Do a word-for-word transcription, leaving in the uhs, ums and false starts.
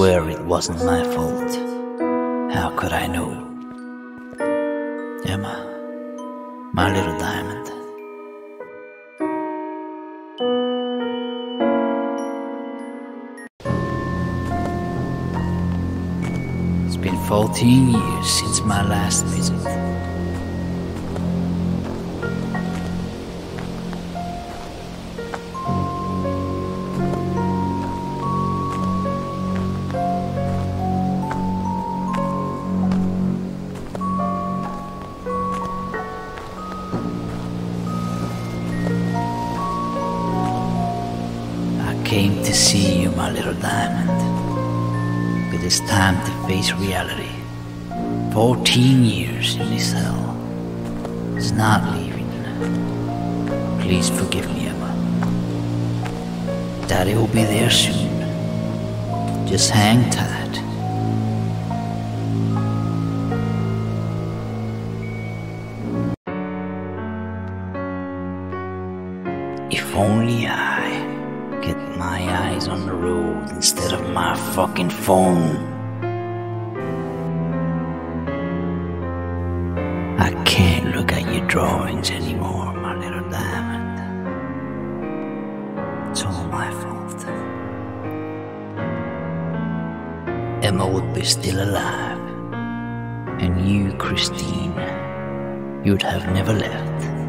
swear it wasn't my fault. How could I know? Emma, my little diamond. It's been fourteen years since my last visit. I came to see you, my little diamond, but it's time to face reality. Fourteen years in this hell. It's not leaving. Please forgive me, Emma. Daddy will be there soon. Just hang tight. If only I get my eyes on the road instead of my fucking phone. I can't look at your drawings anymore, my little diamond. It's all my fault. Emma would be still alive, and you, Christine, you'd have never left.